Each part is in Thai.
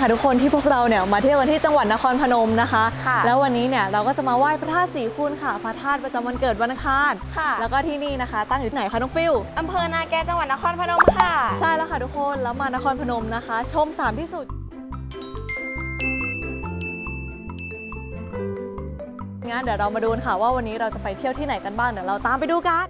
ค่ะทุกคนที่พวกเราเนี่ยมาเที่ยวกันที่จังหวัดนครพนมนะคะแล้ววันนี้เนี่ยเราก็จะมาไหว้พระธาตุสีคูณค่ะพระธาตุประจำวันเกิดวันอังคารแล้วก็ที่นี่นะคะตั้งอยู่ที่ไหนคะน้องฟิลอำเภอนาแกจังหวัดนครพนมค่ะใช่แล้วค่ะทุกคนแล้วมานครพนมนะคะชม3ที่สุดงั้นเดี๋ยวเรามาดูค่ะว่าวันนี้เราจะไปเที่ยวที่ไหนกันบ้างเดี๋ยวเราตามไปดูกัน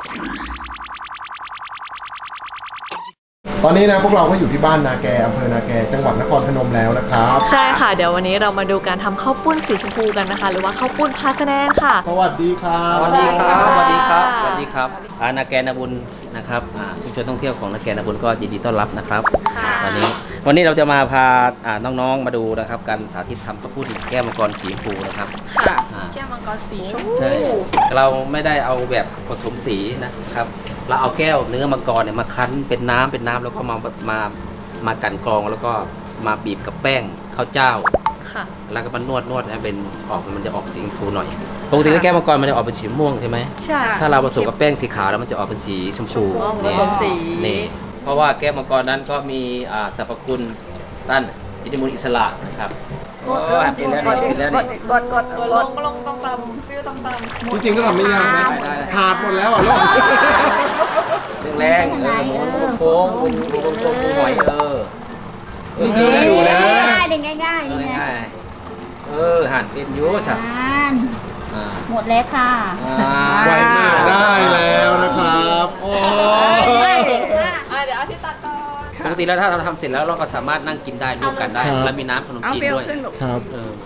ตอนนี้นะพวกเราก็อยู่ที่บ้านนาแกอำเภอนาแกจังหวัดนครพนมแล้วนะครับใช่ค่ะเดี๋ยววันนี้เรามาดูการทำข้าวปุ้นสีชมพูกันนะคะหรือว่าข้าวปุ้นพาสแนนค่ะสวัสดีครับสวัสดีครับสวัสดีครับสวัสดีครับนาแกนาบุญนะครับชุมชนท่องเที่ยวของนาแกนาบุญก็ยินดีต้อนรับนะครับวันนี้เราจะมาพาน้องๆมาดูนะครับการสาธิตทำข้าวปุ้นแก้วมังกรสีชมพูนะครับค่ะแก้วมังกรสีชมพูใช่เราไม่ได้เอาแบบผสมสีนะครับเราเอาแก้วเนื้อมังกรเนี่ยมาคั้นเป็นน้ำแล้วก็มากันกรองแล้วก็มาบีบกับแป้งข้าวเจ้าค่ะแล้วก็มานวดให้เป็นมันจะออกสีชมพูหน่อยปกติแล้วแก้วมังกรมันจะออกเป็นสีม่วงใช่ไหมใช่ถ้าเราผสมกับแป้งสีขาวแล้วมันจะออกเป็นสีชมพูนี่เพราะว่าแก้วมังกรนั้นก็มีสรรพคุณต้านอนุมูลอิสระนะครับกินแล้วลงต้องตำฟิวต้องตำจริงๆก็ทำไม่ยากนะขาดหมดแล้วอ่ะลูกแรงหมุนโค้งหอยนี่ง่ายอยู่นะง่ายหั่นเป็นยูสับหมดแล้วค่ะไวมากได้แล้วนะครับโอ้เดี๋ยวเอาที่ตัดก่อนปกติแล้วถ้าเราทำเสร็จแล้วเราก็สามารถนั่งกินได้ร่วมกันได้แล้วมีน้ำขนมจีนด้วยครับ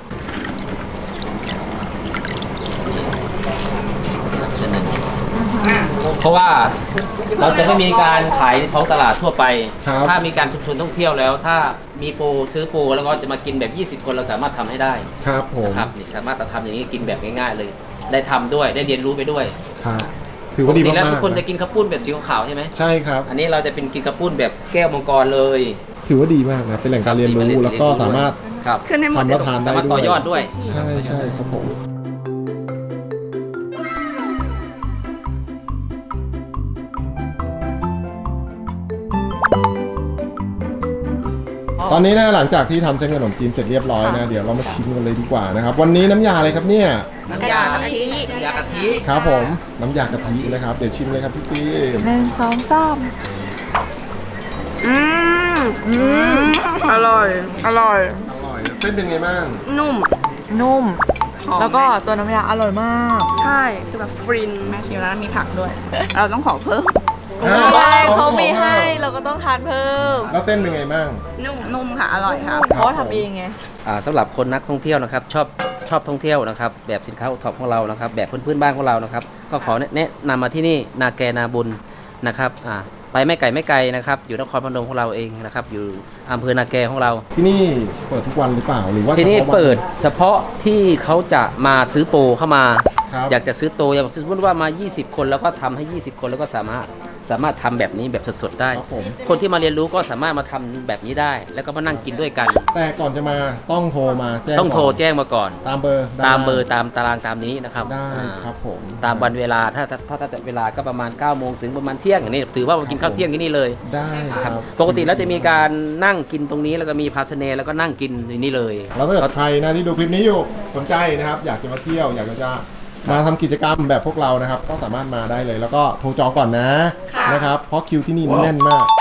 เพราะว่าเราจะไม่มีการขายในท้องตลาดทั่วไปถ้ามีการชุมชนท่องเที่ยวแล้วถ้ามีปูซื้อปูแล้วก็จะมากินแบบ20 คนเราสามารถทำให้ได้ครับผมครับนี่สามารถทำอย่างนี้กินแบบง่ายๆเลยได้ทำด้วยได้เรียนรู้ไปด้วยครับถือว่าดีมากๆแล้วทุกคนจะกินข้าวปุ้นแบบสีขาวใช่ไหมใช่ครับอันนี้เราจะเป็นกินข้าวปุ้นแบบแก้วมังกรเลยถือว่าดีมากนะเป็นแหล่งการเรียนรู้แล้วก็สามารถทำและทานได้ด้วยต่อยอดด้วยใช่ครับผมตอนนี้นะหลังจากที่ทำเส้นขนมจีนเสร็จเรียบร้อยนะเดี๋ยวเรามาชิมกันเลยดีกว่านะครับวันนี้น้ำยาอะไรครับเนี่ยน้ำยากะทิครับผมน้ำยากะทินะครับเดี๋ยวชิมเลยครับพี่ปี 1 2 3อร่อยเส้นเป็นไงบ้างนุ่มแล้วก็ตัวน้ำยาอร่อยมากใช่คือแบบฟรินแม่ชิมแล้วมีผักด้วยเราต้องขอเพิ่มเขามีให้เราก็ต้องทานเพิ่มแล้วเส้นเป็นไงบ้างนุ่มค่ะอร่อยค่ะเพราะทำเองไงสำหรับคนนักท่องเที่ยวนะครับชอบท่องเที่ยวนะครับแบบสินค้าโอท็อปของเรานะครับแบบพื้นบ้านของเรานะครับก็ขอแนะนำมาที่นี่นาแกนาบุญนะครับไปไม่ไกลนะครับอยู่นครพนมของเราเองนะครับอยู่อำเภอนาแกของเราที่นี่เปิดทุกวันหรือเปล่าหรือว่าที่นี่เปิดเฉพาะที่เขาจะมาซื้อโปรเข้ามาอยากจะซื้อโตอย่างสมมติว่ามา20 คนแล้วก็ทำให้20 คนแล้วก็สามารถทำแบบนี้แบบสดๆได้คนที่มาเรียนรู้ก็สามารถมาทำแบบนี้ได้แล้วก็มานั่งกินด้วยกันแต่ก่อนจะมาต้องโทรมาแจ้งแจ้งมาก่อนตามเบอร์ตามตารางตามนี้นะครับได้ครับผมตามวันเวลาถ้าเวลาก็ประมาณ9 โมงถึงประมาณเที่ยงอย่างนี้ถือว่ามากินข้าวเที่ยงที่นี่เลยได้ครับปกติแล้วจะมีการนั่งกินตรงนี้แล้วก็มีภาชนะแล้วก็นั่งกินที่นี่เลยแล้วถ้าเกิดใครนะที่ดูคลิปนี้อยู่สนใจนะครับอยากจะมาเที่ยวอยากจะมาทำกิจกรรมแบบพวกเรานะครับก็สามารถมาได้เลยแล้วก็โทรจองก่อนนะครับเพราะคิวที่นี่แน่นมาก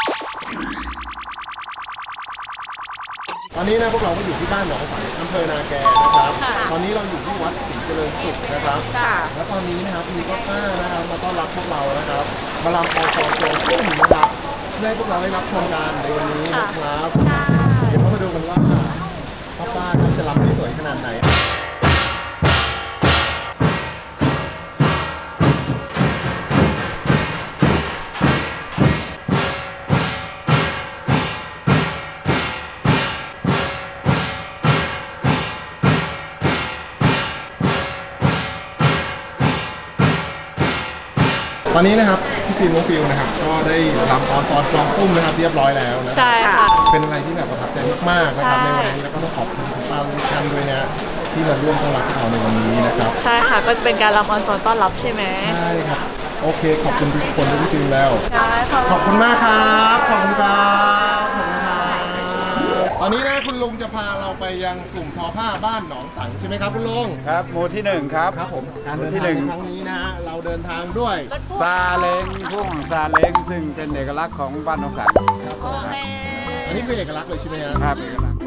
ตอนนี้นะพวกเราก็อยู่ที่บ้านหนองสังอำเภอนาแกนะครับตอนนี้เราอยู่ที่วัดศรีเจริญสุขนะครับและตอนนี้นะครับมีป้านะครับมาต้อนรับพวกเรานะครับมาลำออกโจงตุ้มนะครับเพื่อให้พวกเราได้รับชมกันในวันนี้นะครับเดี๋ยวเรามาดูกันว่าป้าจะรำได้สวยขนาดไหนตอนนี้นะครับพี่ฟิล์มน้องฟิลนะครับก็ได้รำออนซอนกลองตุ้มนะครับเรียบร้อยแล้วนะใช่ค่ะเป็นอะไรที่แบบประทับใจมากๆนะครับในวันนี้แล้วก็ต้องขอบคุณคุณป้าทุกท่านด้วยนะที่มาร่วมต้อนรับพวกเราในวันนี้นะครับใช่ค่ะก็จะเป็นการรำออนซอนต้อนรับใช่ไหมใช่ครับโอเคขอบคุณทุกคนที่ฟิล์มแล้วใช่ขอบคุณมากครับขอบคุณครับไปอนนี้นะคุณลุงจะพาเราไปยังกลุ่มทอผ้าบ้านหนองสังใช่ไหมครับคุณลุงครับหมู่ที่1ครับครับผมการเดินทางในครั้งนี้นะฮะเราเดินทางด้วยซาเล้งพุ่งซาเล้งซึ่งเป็นเอกลักษณ์ของบ้านหนองสังครับผมอันนี้คือเอกลักษณ์เลยใช่ไหมฮะครับเอกลักษณ์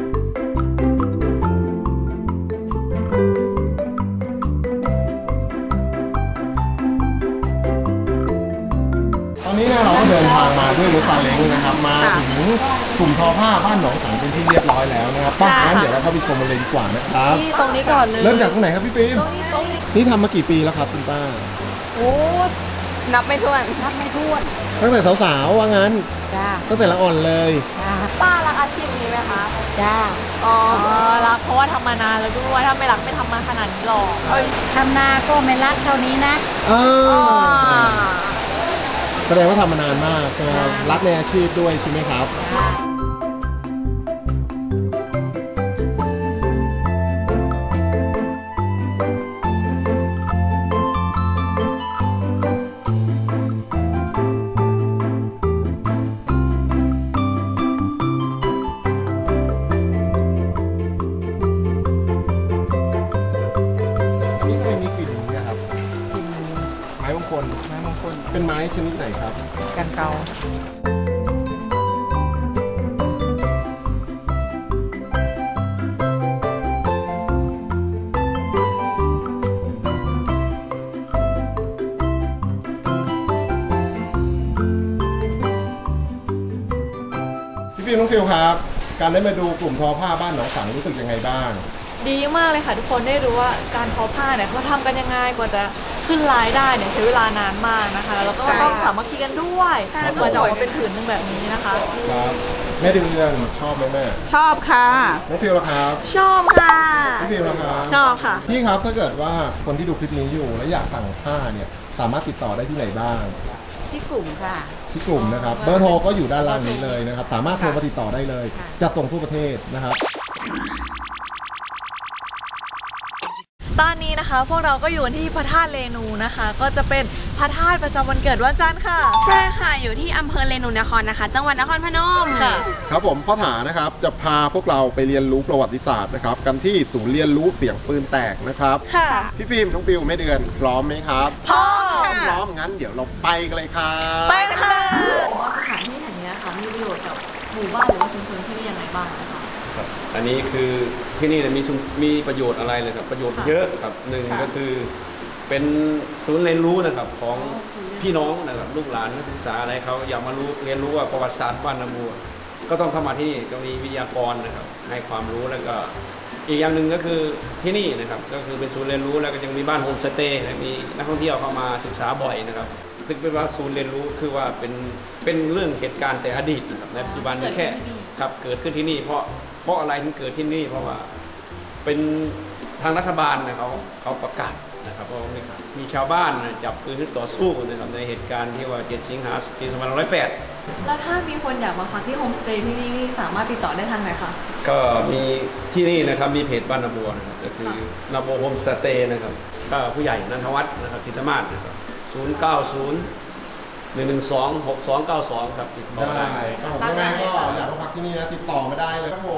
ตอนนี้นะเราก็เดินทางมาด้วยรถซาเล้งนะครับมาถึงกลุ่มทอผ้าบ้านหนองสังเป็นที่เรียบร้อยแล้วนะครับป้างั้นเดี๋ยวเราเข้าไปชมมันเลยดีกว่านะครับนี่ตรงนี้ก่อนเลยเริ่มจากตรงไหนครับพี่ฟิล์มตรงนี้นี่ทำมากี่ปีแล้วครับคุณป้าโอ้นับไม่ถ้วนตั้งแต่สาวๆว่างั้นจ้าตั้งแต่ละอ่อนเลยจ้าป้ารักอาชีพนี้ไหมคะจ้าอ๋อรักเพราะว่าทำมานานแล้วด้วยถ้าไม่รักไม่ทำมาขนาดนี้หรอกทำนาก็ไม่รักเท่านี้นะแสดงว่าทำมานานมากใช่ไหมครับรักในอาชีพด้วยใช่ไหมครับ อันนี้ทำไมมีกลิ่นอย่างนี้ครับไม้มงคลไม้มงคลเป็นไม้ชนิดไหนครับกันเกาพี่ฟิล์มน้องฟิลครับ การได้มาดูกลุ่มทอผ้าบ้านหนองสังรู้สึกยังไงบ้างดีมากเลยค่ะทุกคนได้รู้ว่าการทอผ้าเนี่ยเขาทำกันยังไงกว่าจะขึ้นลายได้เนี่ยใช้เวลานานมากนะคะแล้วก็ต้องสามัคคีกันด้วยกว่าจะออกมาเป็นผืนหนึงแบบนี้นะคะครับแม่เดือนชอบไหมแม่ชอบค่ะน้องฟิลล่ะครับชอบค่ะพี่ฟิลล่ะครับชอบค่ะพี่ครับถ้าเกิดว่าคนที่ดูคลิปนี้อยู่แล้วอยากสั่งผ้าเนี่ยสามารถติดต่อได้ที่ไหนบ้างที่กลุ่มค่ะที่กลุ่มนะครับเบอร์โทรก็อยู่ด้านล่างนี้เลยนะครับสามารถโทรมาติดต่อได้เลยจัดส่งทั่วประเทศนะครับตอนนี้นะคะพวกเราก็อยู่กันที่พระธาตุเรนูนะคะ ก็จะเป็นพระธาตุประจำวันเกิดวันจันทร์ค่ะใช่ค่ะ อยู่ที่อำเภอเรนูนครนะคะ จังหวัดนครพนมค่ะครับผมพ่อถานะครับจะพาพวกเราไปเรียนรู้ประวัติศาสตร์นะครับกันที่ศูนย์เรียนรู้เสียงปืนแตกนะครับค่ะพี่ฟิล์มน้องฟิลแม่เดือนพร้อมไหมครับพร้อมพร้อมงั้นเดี๋ยวเราไปกันเลยครับไปค่ะว่าสถานที่แห่งนี้ค่ะมีประโยชน์กับหมู่บ้านหรือว่าชุมชนที่นี่ยังไงบ้างนะคะครับอันนี้คือที่นี่มีประโยชน์อะไรเลยครับประโยชน์เยอะครับหนึ่งก็คือเป็นศูนย์เรียนรู้นะครับของพี่น้องนะครับลูกหลานนักศึกษาอะไรเขาอยากมาเรียนรู้ว่าประวัติศาสตร์บ้านนาบัวก็ต้องเข้ามาที่นี่ก็มีวิทยากรนะครับให้ความรู้แล้วก็อีกอย่างหนึ่งก็คือที่นี่นะครับก็คือเป็นศูนย์เรียนรู้แล้วก็ยังมีบ้านโฮมสเตย์มีนักท่องเที่ยวเข้ามาศึกษาบ่อยนะครับซึ่งเป็นว่าศูนย์เรียนรู้คือว่าเป็นเรื่องเหตุการณ์แต่อดีตนะครับในปัจจุบันแค่ครับเกิดขึ้นที่นี่เพราะอะไรถึงเกิดที่นี่เพราะว่าเป็นทางรัฐบาลนะเขาประกาศนะครับเพราะมีชาวบ้านจับปืนขึ้นต่อสู้นะครับในเหตุการณ์ที่ว่า7 สิงหาคม ปี 2508 แล้วถ้ามีคนอยากมาพักที่โฮมสเตย์ที่นี่นี่สามารถติดต่อได้ทางไหนคะก็มีที่นี่นะครับมีเพจบ้านนาบัวนะครับก็คือนาบัวโฮมสเตย์นะครับก็ผู้ใหญ่นันทวัฒน์นะครับทิตมาศนะครับ090-112-6292ครับติดต่อได้ได้ครับผมยังไงก็อยากมาพักที่นี่นะติดต่อมาได้เลยครับผม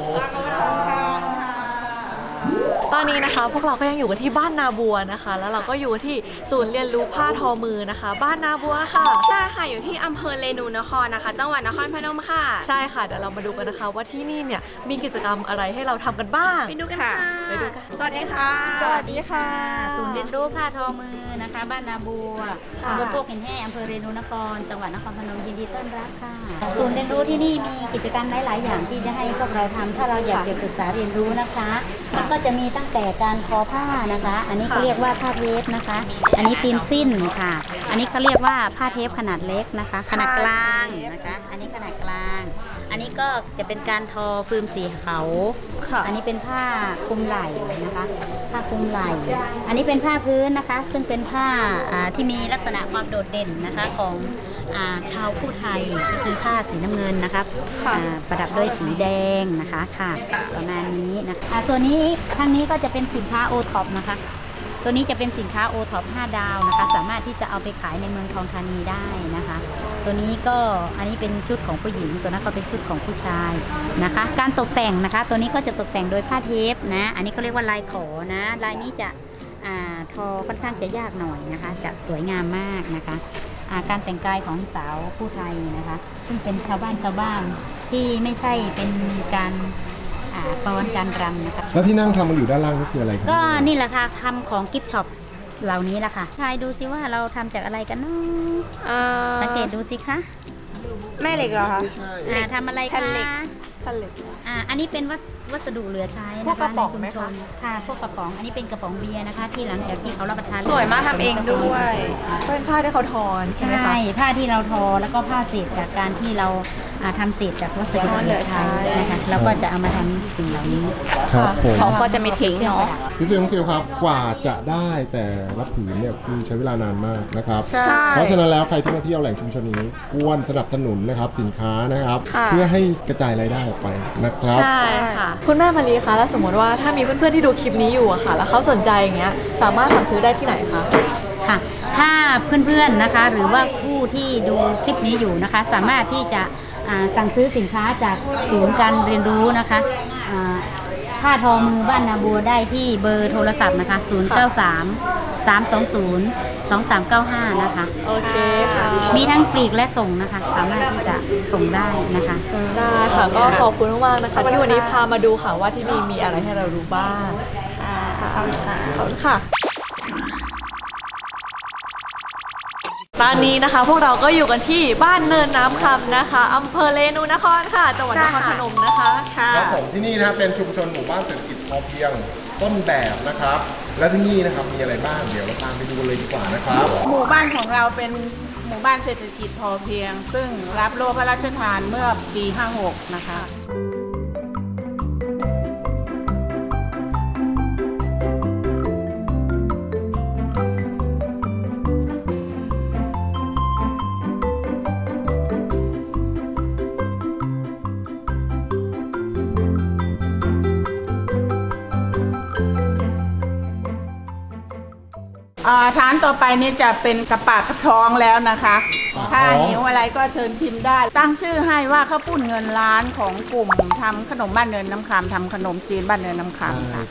ตอนนี้นะคะพวกเราก็ยังอยู่กันที่บ้านนาบัวนะคะ แล้วเราก็อยู่ที่ศูนย์เรียนรู้ผ้าทอมือนะคะ บ้านนาบัวค่ะใช่ค่ะ อยู่ที่อำเภอเรนูนครนะคะ จังหวัดนครพนมค่ะใช่ค่ะเดี๋ยวเรามาดูกันนะคะว่าที่นี่เนี่ยมีกิจกรรมอะไรให้เราทำกันบ้างไปดูกันค่ะไปดูกันสวัสดีค่ะสวัสดีค่ะศูนย์เรียนรู้ผ้าทอมือนะคะ บ้านนาบัวตำบลโคกหินแห่อำเภอเรนูนคร จังหวัดนครพนมยินดีต้อนรับค่ะ ศูนย์เรียนรู้ที่นี่มีกิจกรรมหลายๆอย่างที่จะให้พวกเราทำถ้าเราอยากจะศึกษาเรียนรู้นะคะมันก็จะมีตั้งแต่การทอผ้านะคะ อันนี้เขาเรียกว่าผ้าเทปนะคะ อันนี้ตีนสิ้นค่ะ อันนี้เขาเรียกว่าผ้าเทปขนาดเล็กนะคะ ขนาดกลางนะคะ อันนี้ขนาดกลาง อันนี้ก็จะเป็นการทอฟืมสีเขาค่ะอันนี้เป็นผ้าคลุมไหล่นะคะ ผ้าคลุมไหล่ อันนี้เป็นผ้าพื้นนะคะ ซึ่งเป็นผ้าที่มีลักษณะความโดดเด่นนะคะของชาวผู้ไทยก็คือผ้าสีน้ำเงินนะคะประดับด้วยสีแดงนะคะค่ะประมาณนี้นะคะส่วนนี้ทางนี้ก็จะเป็นสินค้าโอท็อปนะคะตัวนี้จะเป็นสินค้าโอท็อป5 ดาวนะคะสามารถที่จะเอาไปขายในเมืองทองธานีได้นะคะ ตัวนี้ก็อันนี้เป็นชุดของผู้หญิงตัวนั้นก็เป็นชุดของผู้ชายนะคะการตกแต่งนะคะตัวนี้ก็จะตกแต่งโดยผ้าเทปนะอันนี้ก็เรียกว่าลายขอนะลายนี้จะทอค่อนข้างจะยากหน่อยนะคะจะสวยงามมากนะคะการแต่งกายของสาวผู้ไทยนะคะซึ่งเป็นชาวบ้านที่ไม่ใช่เป็นการฟ้อนการรำนะคะแล้วที่นั่งทำมันอยู่ด้านล่างนี่คืออะไรครับก็นี่แหละค่ะทำของกิฟต์ช็อปเหล่านี้แหละค่ะทายดูสิว่าเราทำจากอะไรกันเนาะสังเกตดูสิคะแม่เหล็กเหรอคะทำอะไรคะผลิตอันนี้เป็นวัสดุเหลือใช้นะคะในชุมชนค่ะพวกกระป๋องอันนี้เป็นกระป๋องเบียร์นะคะที่หลังจากที่เขารับประทานสวยมากทำเองด้วยเป็นผ้าที่เขาทอใช่ไหมคะผ้าที่เราทอแล้วก็ผ้าเศษจากการที่เราทำเศษจากวัสดุเหลือใช้นะคะแล้วก็จะเอามาทำสิ่งเหล่านี้เขาก็จะไม่ทิ้งเนาะพี่ฟิวครับกว่าจะได้แต่ละผืนเนี่ยคือใช้เวลานานมากนะครับเพราะฉะนั้นแล้วใครที่มาเที่ยวแหล่งชุมชนนี้ควรสนับสนุนนะครับสินค้านะครับเพื่อให้กระจายรายได้ออกไปนะครับใช่ค่ะคุณแม่มารีคะแล้วสมมติว่าถ้ามีเพื่อนๆที่ดูคลิปนี้อยู่อะค่ะแล้วเขาสนใจอย่างเงี้ยสามารถสั่งซื้อได้ที่ไหนคะค่ะถ้าเพื่อนๆนะคะหรือว่าผู้ที่ดูคลิปนี้อยู่นะคะสามารถที่จะสั่งซื้อสินค้าจากศูนย์การเรียนรู้นะคะผ้าทอมือบ้านนาบัวได้ที่เบอร์โทรศัพท์นะคะ093-320-2395นะคะโอเคค่ะมีทั้งปลีกและส่งนะคะสามารถที่จะส่งได้นะคะได้ค่ะก็ขอบคุณมากๆนะคะที่วันนี้พามาดูค่ะว่าที่นี่มีอะไรให้เราดูบ้างขอบคุณค่ะตอนนี้นะคะพวกเราก็อยู่กันที่บ้านเนินน้ำคำนะคะอำเภอเรนูนครค่ะจังหวัดนครพนมนะคะครับผมที่นี่นะเป็นชุมชนหมู่บ้านเศรษฐกิจพอเพียงต้นแบบนะครับและที่นี่นะครับมีอะไรบ้างเดี๋ยวเราตามไปดูเลยดีกว่านะครับหมู่บ้านของเราเป็นหมู่บ้านเศรษฐกิจพอเพียงซึ่งรับโล่พระราชทานเมื่อปี56นะคะฐานต่อไปนี้จะเป็นกระปากกระท้องแล้วนะคะถ้าหิวอะไรก็เชิญชิมได้ตั้งชื่อให้ว่าข้าวปุ้นเงินล้านของกลุ่มทำขนมบ้านเนินน้ำคำทำขนมจีนบ้านเนินน้ำคำค่ะ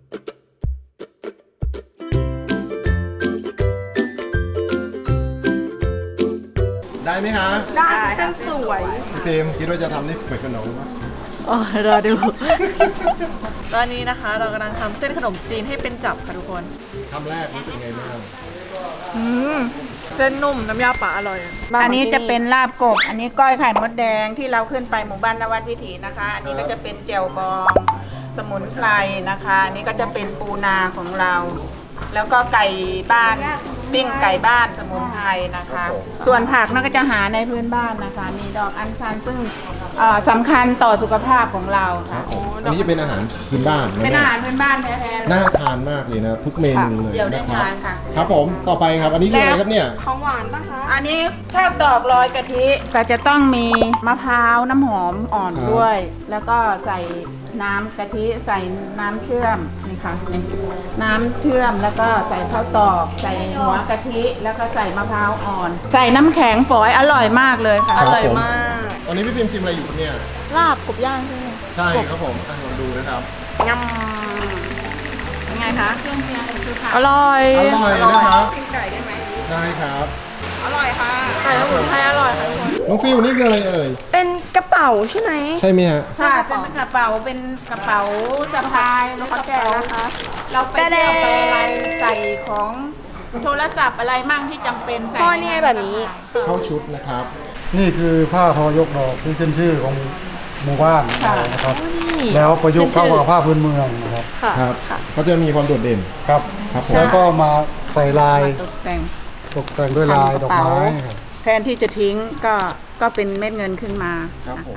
ได้ไหมคะได้เส้นสวยพี่เฟมคิดว่าจะทำได้สวยขนาดไหนรอดูตอนนี้นะคะเรากำลังทำเส้นขนมจีนให้เป็นจับค่ะทุกคนคำแรกนี่เป็นไงบ้างเส้นนุ่มน้ำยาป่าอร่อยอันนี้จะเป็นลาบกบอันนี้ก้อยไข่มดแดงที่เราขึ้นไปหมู่บ้านนวัดวิถีนะคะอันนี้ก็จะเป็นแจ่วบองสมุนไพรนะคะอันนี้ก็จะเป็นปูนาของเราแล้วก็ไก่บ้านปิ้งไก่บ้านสมุนไพรนะคะส่วนผักนั่นก็จะหาในพื้นบ้านนะคะมีดอกอัญชันซึ่งสำคัญต่อสุขภาพของเราค่ะอันนี้จะเป็นอาหารพื้นบ้านเป็นอาหารพื้นบ้านแท้ๆน่าทานมากเลยนะทุกเมนูเลยเดี๋ยวได้ทานค่ะครับผมต่อไปครับอันนี้คืออะไรครับเนี่ยของหวานป่ะคะอันนี้ข้าวตอกลอยกะทิแต่จะต้องมีมะพร้าวน้ำหอมอ่อนด้วยแล้วก็ใส่น้ำกะทิใส่น้ำเชื่อมนี่ค่ะน้ำเชื่อมแล้วก็ใส่ข้าวตอกใส่หัวกะทิแล้วก็ใส่มะพร้าวอ่อนใส่น้ำแข็งฝอยอร่อยมากเลยค่ะอร่อยมากตอนนี้พี่พิมชิมอะไรอยู่เนี่ยลาบกบย่างใช่ไหมใช่ครับผมลองดูนะครับยำยังไงคะเครื่องเคียงคือผักอร่อยนะครับกินไก่ได้ไหมได้ครับอร่อยค่ะไก่สมุนไพรอร่อยค่ะน้องฟิวนี่คืออะไรเอ่ยเป็นกระเป๋าใช่ไหมใช่ไหมฮะค่ะเป็นกระเป๋าสะพายแล้วก็แกะนะคะเราไปเที่ยวไปอะไรใส่ของโทรศัพท์อะไรมั่งที่จำเป็นใส่ข้อนี้แบบนี้เข้าชุดนะครับนี่คือผ้าทอยกดอกที่ขึ้นชื่อของหมู่บ้านนะครับแล้วประยุกต์เข้ากับผ้าพื้นเมืองนะครับครับก็จะมีความโดดเด่นครับแล้วก็มาใส่ลายตกแต่งด้วยลายดอกไม้แทนที่จะทิ้งก็เป็นเม็ดเงินขึ้นมาครับผม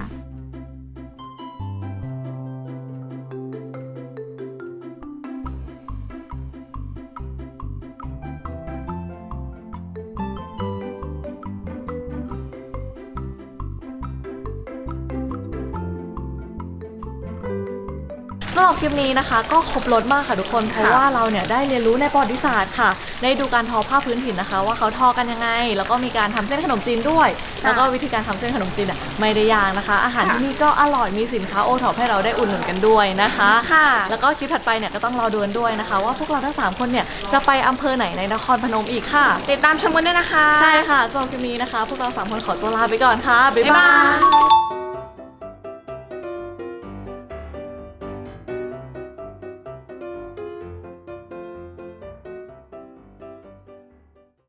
สำหรับคลิปนี้นะคะก็ครบรสมากค่ะทุกคนเพราะว่าเราเนี่ยได้เรียนรู้ในประวัติศาสตร์ค่ะได้ดูการทอผ้าพื้นถิ่นนะคะว่าเขาทอกันยังไงแล้วก็มีการทำเส้นขนมจีนด้วยแล้วก็วิธีการทำเส้นขนมจีนไม่ได้ยากนะคะอาหารที่นี่ก็อร่อยมีสินค้าโอท็อปให้เราได้อุดหนุนกันด้วยนะคะแล้วก็คลิปถัดไปเนี่ยก็ต้องรอดูกันด้วยนะคะว่าพวกเราทั้ง3คนเนี่ยจะไปอำเภอไหนในนครพนมอีกค่ะติดตามชมกันด้วยนะคะใช่ค่ะสำหรับคลิปนี้นะคะพวกเรา3คนขอตัวลาไปก่อนค่ะบ๊ายบาย